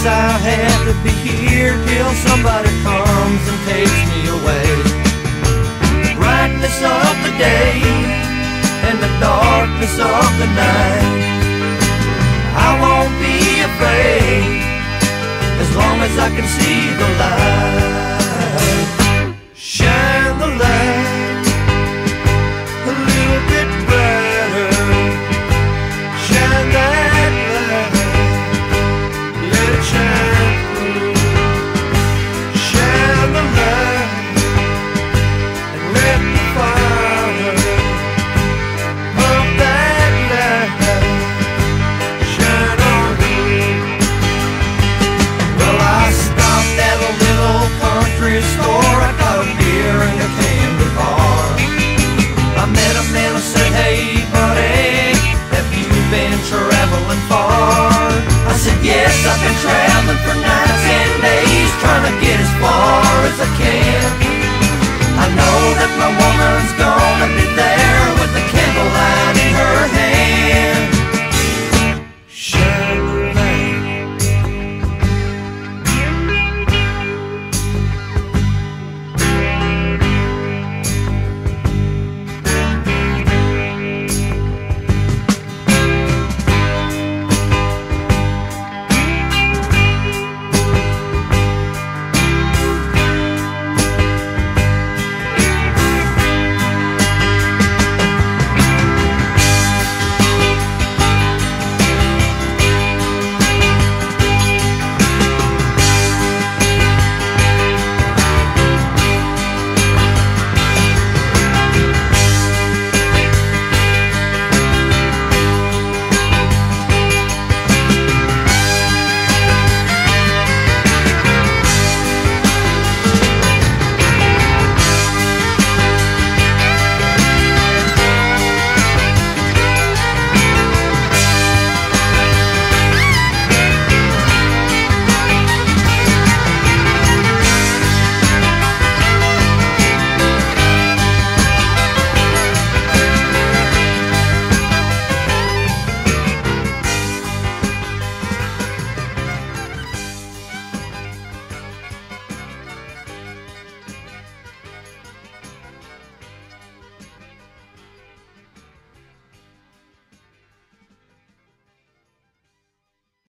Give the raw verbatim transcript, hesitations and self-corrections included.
I have to be here till somebody comes and takes me away. Brightness of the day and the darkness of the night, I won't be afraid as long as I can see the light. Shine the light a little bit brighter. Shine that light, let it shine through. Shine the light and let the fire of that light shine on me. Well, I stopped at a little country store. I got a beer and a candy bar. I met a man who said, hey buddy, have you been traveling far? I said, yes, I've been traveling for nights and days, trying to get as far as I can. I know that my woman's gone,